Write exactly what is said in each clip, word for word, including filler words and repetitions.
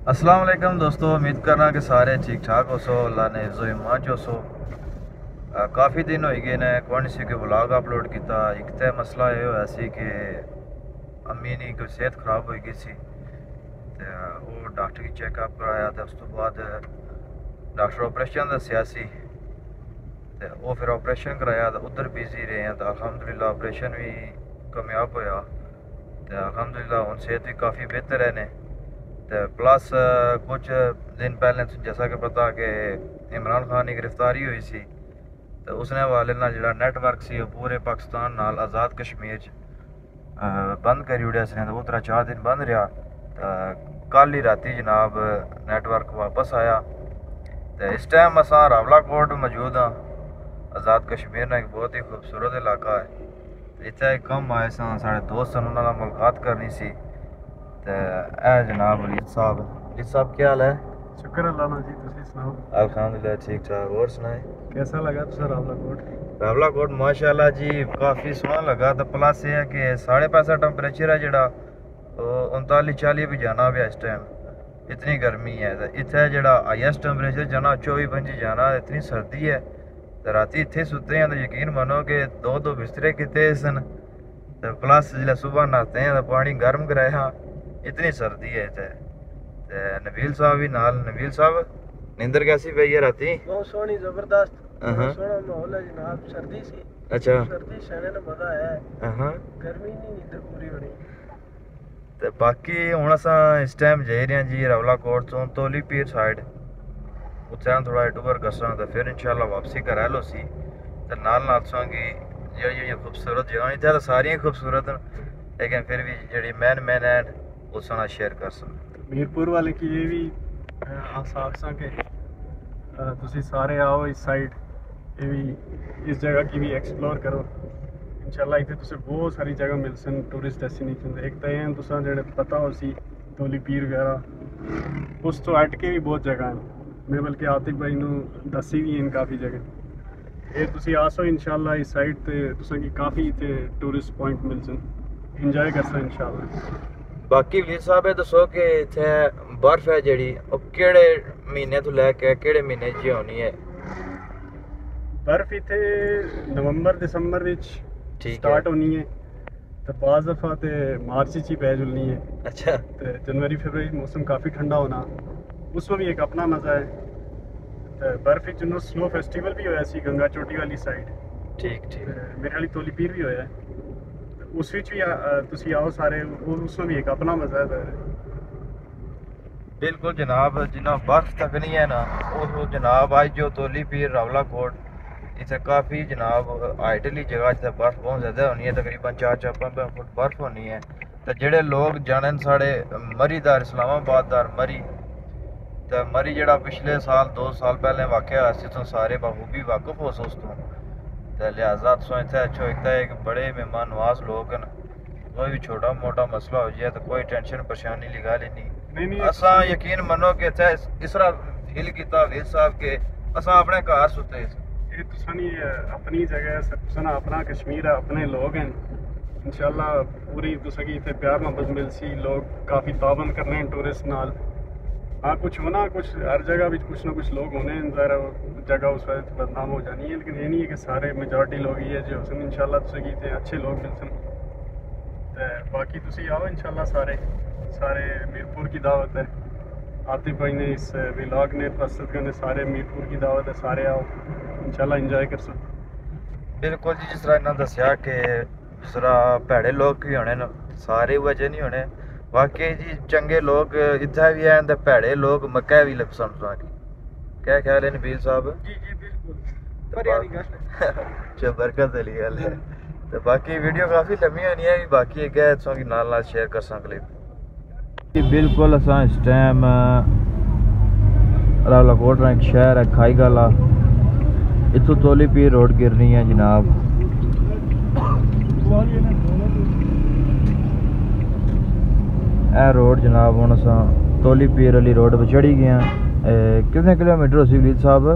अस्सलाम वालेकुम दोस्तों, उम्मीद करना कि सारे ठीक ठाक हो सो। अल्लाह ने इज़्ज़ो ईमान जो सो। काफ़ी दिन हो गए ने कौन सी के व्लॉग अपलोड किया। एक तो मसला ये होया सी कि अम्मी नी कोई सेहत खराब हो गई सी ते वो डॉक्टर की चेकअप कराया तो उस तो बाद डॉक्टर ऑपरेशन दस्या सी ते वो फिर ऑपरेशन कराया तो उधर बिजी रहे हैं तो अल्हम्दुलिल्लाह ऑपरेशन भी कामयाब होया तो अल्हम्दुलिल्लाह हुण सेहत भी काफ़ी बेहतर है ने। तो प्लस कुछ दिन पहले जैसा कि पता कि इमरान खान की गिरफ्तारी हुई सी तो उसने हवाले नाल जिहड़ा नैटवर्क सी पूरे पाकिस्तान नाल आज़ाद कश्मीर बंद करी ओड़िया सी तो वो तरह चार दिन बंद रहा। तो कल ही राती जनाब नैटवर्क वापस आया तो इस टाइम असां रावलाकोट मौजूद हाँ। आज़ाद कश्मीर ना एक बहुत ही खूबसूरत इलाका है। इत्थे एक कम आए सन साढ़े दोस्त सन उन्हां नाल मुलाकात करनी सी तो ए जनाब वलीद साहब। वलीद साहब क्या हाल है? शुक्र अल्लाह ना जी, तुसी सुनाओ? अल्हम्दुलिल्लाह ठीक ठाक। और सुनाए कैसा लगा तुसा रावलाकोट? रावलाकोट माशाल्लाह जी काफ़ी सोहना लगा। तो प्लस ये है कि साढ़े पैसा टैंपरेचर है जोड़ा उनताली चाली भी जाना पे इस टाइम इतनी गर्मी है। तो इत्थे जोड़ा हाईएस्ट टैंपरेचर जाना चौबी पंजी जाना इतनी सर्दी है। तो राती इत्थे सुते हैं तो यकीन मानो कि दो दो बिस्तरे किते सन। तो प्लस जिसलै सुबह नहाते हैं तो पानी गर्म कराया इतनी सर्दी है इत्थे। ते नबील साहब भी नाल। नबील साहब नींदर कैसी पई है राती? बहुत सोहनी जबरदस्त अहां सोहना माहौल है जनाब। सर्दी सी अच्छा सर्दी सहने में मजा आया है। अहां गर्मी नहीं नींदर पूरी होनी। ते बाकी हुण असां इस टाइम जाई रहे हैं जी रावलाकोट तो तोली पीर साइड उत्थे थोड़ा टूर करसां तो फिर इंशाल्लाह वापसी घर लो सी ते नाल नाल तुसांगी जेह्ड़ी जेह्ड़ी खूबसूरत जगह इत्थे तो सारियां खूबसूरत न लेकिन फिर भी जेह्ड़ी मैन मैन है उस नाल शेयर करसां। मीरपुर वाले की ये भी आसां के तुसी सारे आओ इस साइड ये भी इस जगह की भी एक्सप्लोर करो। इंशाल्लाह इत्थे तुसें बहुत सारी जगह मिल सन टूरिस्ट डेस्टिनेशन। एक तो ये तुसां जेह्ड़े पता हो सी तोली पीर वगैरह उस तो हट के भी बहुत जगह हैं। मैं बल्कि आतिफ भाई नू दसी भी हैं काफ़ी जगह। ये तुसी आसो इंशाल्लाह इस साइड ते तुसां की काफ़ी इत्थे टूरिस्ट पॉइंट मिल सन इंजॉय करसा इंशाल्लाह। बाकी वलीद साहब ये दसो कि इत्थे बर्फ है जेह्ड़ी ओह् केह्ड़े महीने तो लैके केह्ड़े महीने च होनी है? बर्फ इत्थे नवंबर दिसंबर विच स्टार्ट होनी है तो बाज़ दफ़ा ते मार्च च ही पै जुलनी है। अच्छा तो जनवरी फरवरी मौसम काफ़ी ठंडा होना उसमें भी एक अपना मज़ा है। तो बर्फ च स्नो फेस्टिवल भी होया सी गंगा चोटी वाली साइड। ठीक ठीक मेरे ख्याल तोली पीर भी होया है उस विच भी तुसी आओ सारे उसमें भी एक अपना मज़ा है। बिल्कुल जनाब जिन्ना बर्फ तक नहीं है ना वो जनाब अज जो तोली पीर रावलाकोट इत्थे काफ़ी जनाब हाइटली जगह जित्थे बर्फ बहुत ज़्यादा होनी है तकरीबन चार चार पंज पंज फुट बर्फ होनी है। तो जेह्ड़े लोग जानन साढ़े मरीदार इस्लामाबाद दार मरी तो मरी जेह्ड़ा पिछले साल दो साल पहले वाक़या होया सी तुम सारे बखूबी वाकफ हो उस तो तो लिहाजा तुसें इत्थे अच्छो एक तो एक बड़े मेहमान नवाज लोग न कोई भी छोटा मोटा मसला हो जाए तो कोई टेंशन परेशानी ली गल ही नहीं। असां यकीन मनो कि इत्थे इस तरह फील कीता वलीद साहब के असां अपने घर सुते ये तुसानी अपनी जगह है तुसां अपना कश्मीर है अपने लोग हैं। इंशाल्लाह पूरी तुसां की इत्थे प्यार मोहब्बत मिल सी लोग काफ़ी तावन करने हैं टूरिस्ट नाल। हाँ कुछ होना कुछ हर जगह भी कुछ ना कुछ लोग होने ज़रा जगह उस वक्त बदनाम हो जानी है लेकिन ये नहीं है कि सारे मेजॉरिटी लोग ही है जो सन इंशाल्लाह तुसें की इत्थे अच्छे लोग मिल सन। तो बाकी तुसी आओ इंशाल्लाह सारे सारे मीरपुर की दावत है। आतिफ भाई ने इस व्लॉग ने प्रस्तुत करने सारे मीरपुर की दावत है सारे आओ इंशाल्लाह इंजॉय कर सकते। बिल्कुल जी जिस तरह इन्होंने दसिया कि जिस तरह भैड़े लोग भी होने न सारे वजह नहीं होने वाकई जी चंगे लोग इत्थे भी हैं ते भैड़े लोग मक्के भी लपसन सारी। क्या ख्याल है नबील साहब? जी जी बिल्कुल भरिया दी गल अच्छा बरकत वाली गल है। तो बाकी वीडियो काफ़ी लम्बी होनी है बाकी एक है तुसां की नाल नाल शेयर कर सा क्लिप। बिल्कुल असां इस टाइम रावलाकोट एक शहर है खाई गाला इत्थों तोली पीर रोड गिरनी है जनाब। ए रोड जनाब हुण असां तोली पीर वाली रोड पर चढ़ी गए हैं। कितने किलोमीटर हो सी वलीद साहब?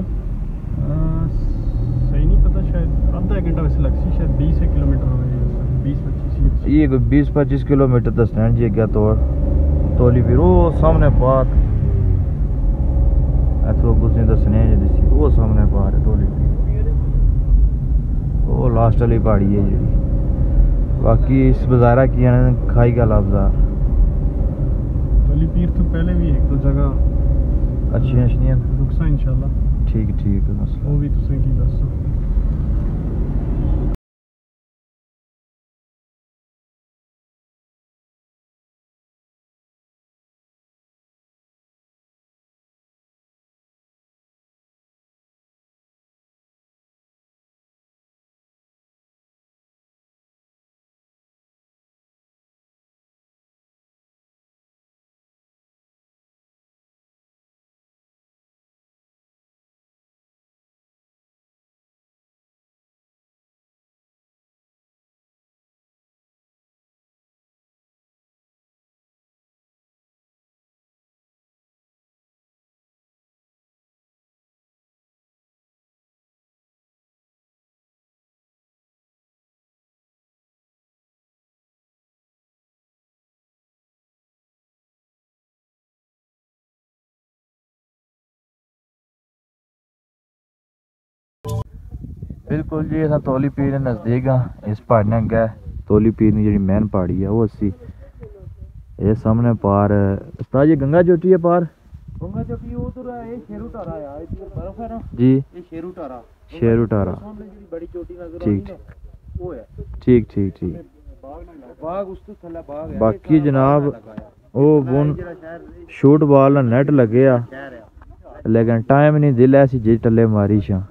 सही नहीं पता शायद आधा एक घंटा वैसे लग सी शायद बीस किलोमीटर हो गई बीस पच्चीस ये कोई बीस पच्चीस किलोमीटर दसना जी अग्गे तोड़ तोली पीर वो सामने पार्क इतों तुम दसने जी वो सामने पार है तोली वो लास्ट वाली पहाड़ी है जी। बाकी इस बाजारा की खाई का लफ्जा तोली पीर तो पहले भी एक दो जगह अच्छी अच्छी रुकसा इंशाल्लाह। ठीक ठीक मसला वो भी तुसें की दसो। बिल्कुल जी अस तौली पीर नज़दीक हाँ। इस पहाड़ी ने अगे तौली पीर की जी मेन पहाड़ी है वो असी ये सामने पार उस्ताद जी गंगा चोटी है पार गंगा चोटी उधर है शेरू टारा है इधर बर्फ है ना जी ये शेरू टारा शेरू टारा सामने जी बड़ी चोटी नजर ठीक आती है वो है ठीक ठीक ठीक बाग उस तो थल्ले बाग है बाकी जनाब वो बुन शूट बॉल नेट लगे आ लेकिन टाइम नहीं दिल ऐसी जी टल्ले मारी छा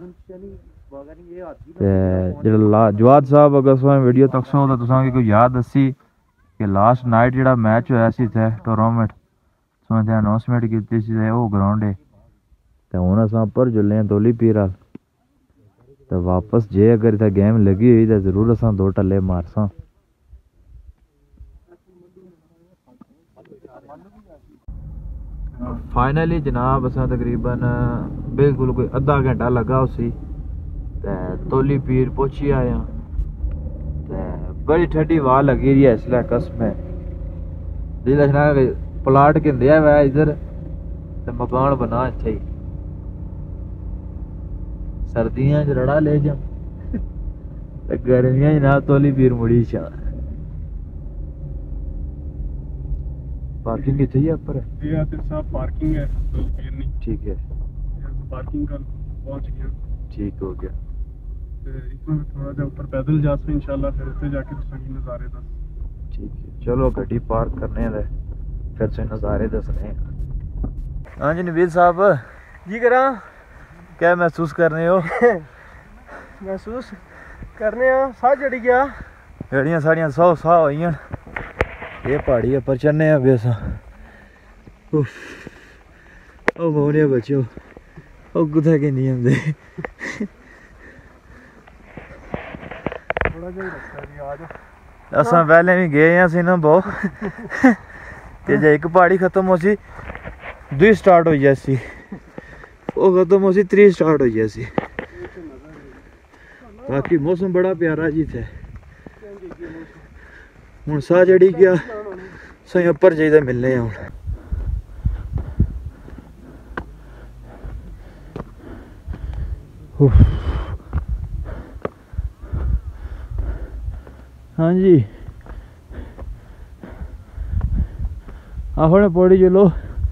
ते जवाद साहब अगर तुसें वीडियो तकसो तो तुसें कोई याद दसी कि लास्ट नाइट जेड़ा मैच होया सी इत्थे टूर्नामेंट तुसें ते अनाउंसमेंट कीती सी ते ओह ग्राउंड है ते हुन असां उप्पर जुल्ले आं तौली पीर अल ते वापस जे अगर इत्थे गेम लगी हुई ते जरूर असां दो टल्ले मारसां। फाइनली जनाब असां तकरीबन बिल्कुल कोई अद्धा घंटा लगा उसी ते तौली पीर पहुंची आया ते बड़ी ठंडी हवा लगी रही है इसलिए कसम है दिल प्लाट किंदे हुआ इधर ते मकान बना इत्थे ही सर्दियां च रड़ा ले जा ते गर्मियां जनाब तौली पीर मुड़ी छा पार्किंग कितनी है ऊपर ये आते साहब पार्किंग है तौली पीर नहीं ठीक है पार्किंग का पहुंच गया ठीक हो गया इसमें थोड़ा जा ऊपर पैदल जा सके इंशाल्लाह फिर उत्ते जाके तुसां नज़ारे दस ठीक है चलो गड्डी पार्क करने दे फिर से नज़ारे दसने। हाँ जी नबील साहब जी करा क्या महसूस कर रहे हो महसूस करने आ साह चढ़ी गया जेड़ियां साड़ियां सौ साह होई ये पहाड़ी पर चढ़ने अभी अस मोने बच्चो ओ कुत्थे कि नहीं आंदे असां पहले भी गए हैं सी ना बहुत ते जे एक पहाड़ी खत्म हो सी दूई स्टार्ट हो जासी वो खत्म हो सी त्री स्टार्ट हो जासी। बाकी मौसम बड़ा प्यारा जी थे हूँ साह चढ़ी गया सही उपर जाइए मिलने हूँ। हाँ जी आहो पौड़ी चलो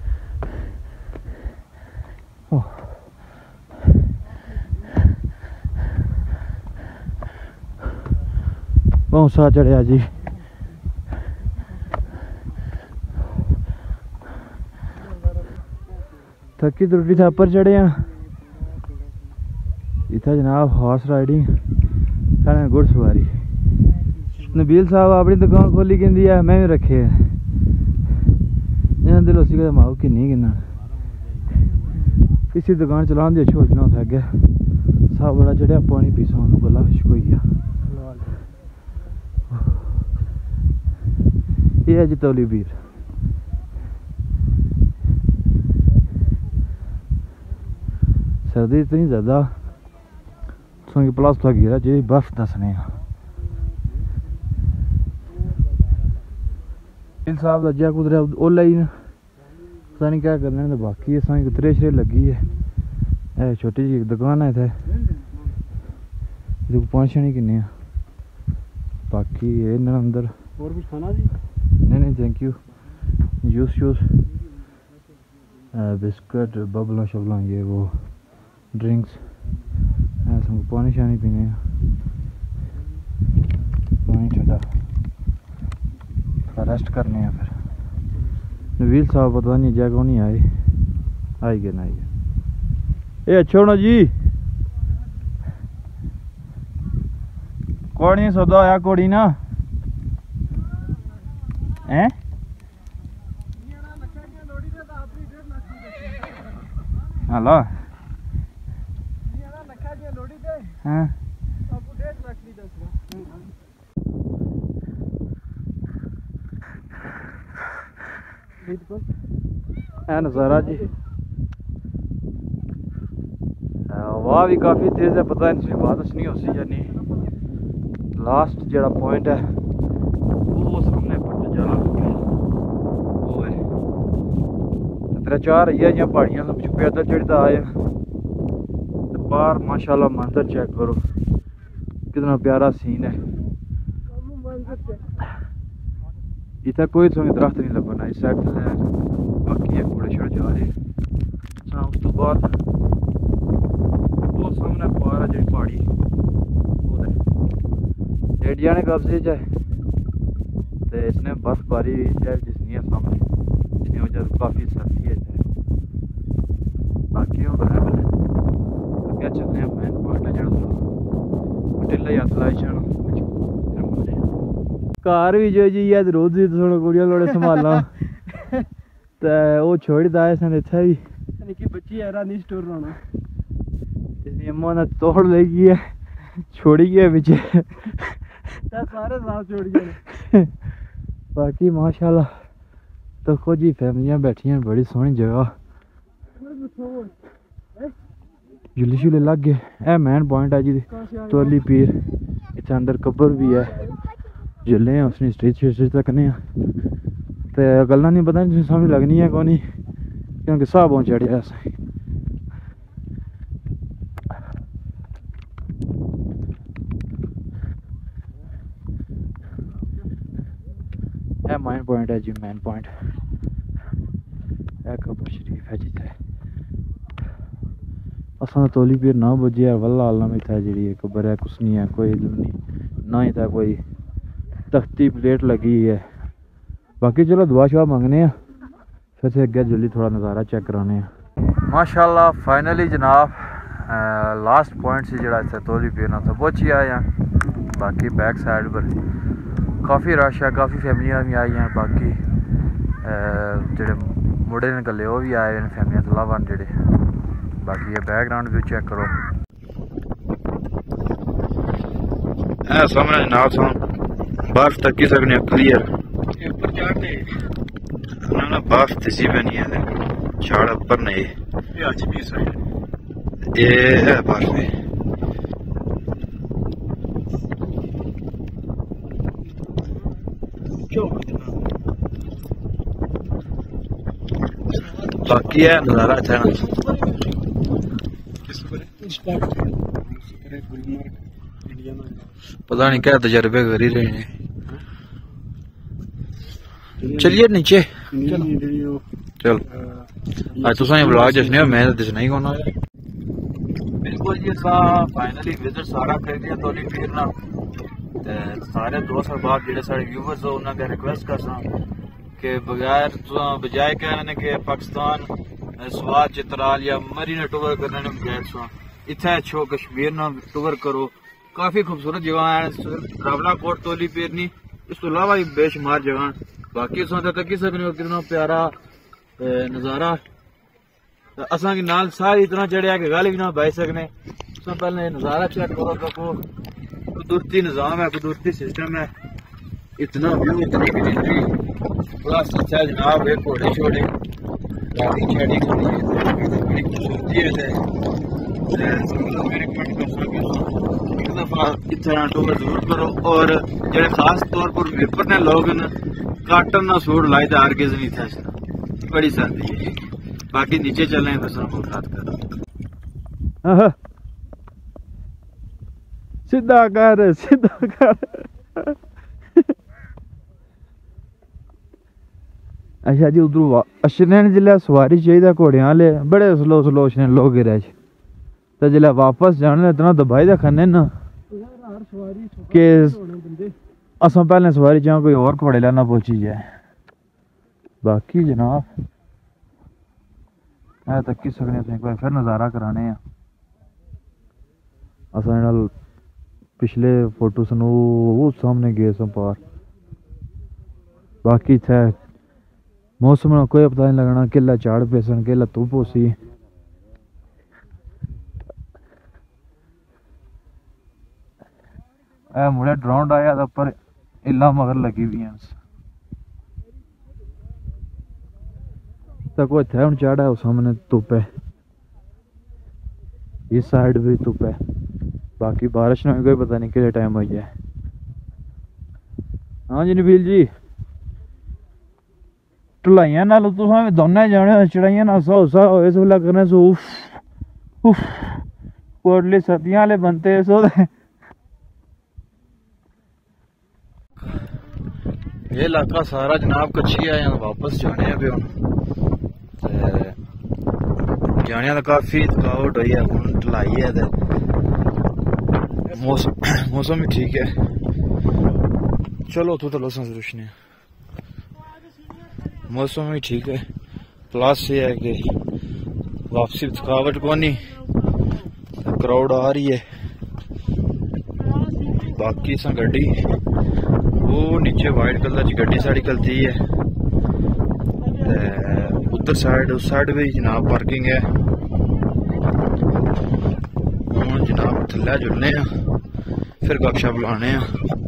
बहुत सा चढ़िया जी थकी त्रुटी था पर चढ़े इतना जनाब हॉर्स राइडिंग कन्नै घुड़सवारी नबील साहब अपनी दुकान खोली कहती है मैं भी रखे इन्हें दिल उसी का माओ कि नहीं गिना किसी दुकान चलाने दी अच्छी होजना था अगे साह बड़ा चढ़िया पानी पीसा गला खुश्क हो गया। ये है जी तौली पीर सर्दी इतनी ज़्यादा तुसेंगी प्लस था गिरा जी बर्फ दसने साहब अज्जा कुदरे ओला ही पता नहीं क्या करने तो बाकी असें उतरे शरे लगी है। ए छोटी जी दुकान है इत्थै, इहदे पाँच छे किन्ने आ। बाकी ये ना अंदर और कुछ खाना जी? नहीं नहीं थैंक यू। जूस शूस बिस्कुट बबला शबला ये वो ड्रिंक्स, ऐसा पानी शानी पीने पानी ठंडा, रेस्ट करने हैं। फिर नवील साहब पता नहीं जगह नहीं आए, आई गए ना आई गए। ए अच्छा होना जी, कोड़ी सौदा आया कोड़ी ना हैं हेलो हाँ है नज़ारा जी। हवा भी काफ़ी तेज़ है, पता नहीं बारिश नहीं हो सी या नहीं। लास्ट जड़ा पॉइंट है वो सामने पड़ जाला वो है त्रै चार है जियां पहाड़ियां पैदल चढ़ता आए तो बाहर माशाल्लाह मंजर चेक करो कितना प्यारा सीन है। इतना कोई तुम्हें दरख्त नहीं लभना इस साइड से, बाकी है कूड़े छड़ जा रहे। अच्छा उस तो बाद वो सामने पार है जी पहाड़ी एडिया ने कब्जे च तो इसने बर्फबारी जिसनी है सामने इसकी वजह से काफ़ी सर्दी है। बाकी हो क्या चलते हैं मैन पॉइंट है जरा टिल्ला हथ लाई जाना घर भी जो जी है रोज ही थोड़ा कुड़िया लोड़े संभालना तो वो छोड़ता है सन इतना भी निकी बच्ची है नहीं स्टोर होना इसलिए अम्मा ने तोड़ लेगी है छोड़ी गया पीछे सारे साथ छोड़ गए। बाकी माशाल्लाह तो खुद जी फैमिलियां बैठी हैं, बड़ी सोहनी जगह, झूले झूले लग गए। ए मैन पॉइंट है जी तोली पीर, इतना अंदर कब्र भी है, झूले हैं उसने स्टेज स्टेज तक नहीं तो गल्ला नहीं पता नहीं समझ लगनी है कौन क्योंकि साह बहुत चढ़िया असें। मैन पॉइंट है जी मैन पॉइंट कब्र शरीफ है जिथे असा तोली पीर ना बजे यार वल्ला आलम में था जी कब्र है कुछ नहीं है कोई इल्म नहीं ना ही था कोई तख्ती प्लेट लगी है। बाकी चलो दुआ शुआ मंगने फिर से अगे जल्दी थोड़ा नज़ारा चेक कराने हैं। माशाल्लाह फाइनली जनाब लास्ट पॉइंट से जरा इतना तोली पीर ना था पहुंची आए हैं। बाकी बैक साइड पर काफ़ी रश है, काफ़ी फैमिलियां भी आई हैं, बाकी जेडे मुड़े ने गले वो भी आए हैं फैमिलियां तो अलावा जेडे। बाकी ये बैकग्राउंड व्यू चेक करो है सामने जनाब साम बर्फ तक की सकने क्लियर ऊपर चढ़ते ना ना बर्फ दिसी बनी है झाड़ ऊपर नहीं ये आज भी साइड ये है बर्फ है। बाकी है नज़ारा अच्छा है पता नहीं क्या तजर्बे कर ही रहे हैं। चलिए नीचे चल आज तुसा ब्लॉग दसने मैं तो दसना ही कोना बिल्कुल जी। फाइनली विजिट सारा कर दिया तोली पीर ना सारे दोस्त अहबाब जेडे सारे व्यूवर्स हो उन्होंने रिक्वेस्ट कर कि बगैर बजाय कहने के पाकिस्तान स्वाद चित्राल या मरीना टूर करने ने बगैर सो इतना अच्छो कश्मीर ना टूर करो। काफी खूबसूरत जगह है रावला कोट तोली पीर नहीं इस तो अलावा भी बेशुमार जगह बाकी सो तकी सकने कितना प्यारा नज़ारा असा की नाल सारी इतना चढ़िया कि गल भी ना बह सकने। सब पहले नज़ारा चेक करो तो कुदरती निज़ाम है कुदरती सिस्टम है इतना व्यू इतनी ग्रीनरी बड़ा अच्छा जनाब है घोड़े छोड़े गाड़ी छड़ी बड़ी खूबसूरती है इतना टूर जरूर करो और जो खास तौर पर वेपर ने लोग काटन ना सूट लाए तो हर किस नहीं था बड़ी सर्दी है। बाकी नीचे चले हैं, बस मुलाकात कर। सीधा कर सीधा कर। अच्छा जी, उधर अशरैन जिले सवारी चाहिए घोड़े वाले बड़े स्लो स्लो अशरैन लोग गिरे तो जिले वापस जाने इतना दबाई दा खन्ने ना कि असा पहले सवारी चाह कोई और घोड़े लेना पहुंची जाए। बाकी जनाब मैं तक्की सकने एक बार फिर नज़ारा कराने हैं। असा पिछले फोटो सनू वो सामने गए सो पार। बाकी थे मौसम का कोई पता नहीं लगना, किला झाड़ पेसन किला धुप होसी। ए मुड़े ड्रोन आया था पर इला मगर लगी हुई हैं तक इतने हूँ चढ़ा है। सामने धुप है, इस साइड भी धुप है। बाकी बारिश में कोई पता नहीं कि टाइम हो जाए। हाँ जी नबील जी, ढलाइया नाल तुम दोनों जाने चढ़ाइया ना सौ सौ इस वेला करने सो उफ उफ कोटली सर्दियां वाले बनते सो। ये इलाका सारा जनाब कच्ची है, यहाँ वापस जाने पे हम जाने का काफी थकावट हुई है। हूँ ढलाई है ते मौसम मौसम भी ठीक है। चलो तो चलो सोचने मौसम भी ठीक है। प्लस ये है कि वापसी थकावट को नहीं, क्राउड आ रही है। बाकी सा गड्डी वो नीचे वाइट कलर की गड्डी साड़ी चलती है, उधर साइड उस साइड भी जनाब पार्किंग है। हम जनाब थल्ले जुलने फिर गपशप लाने।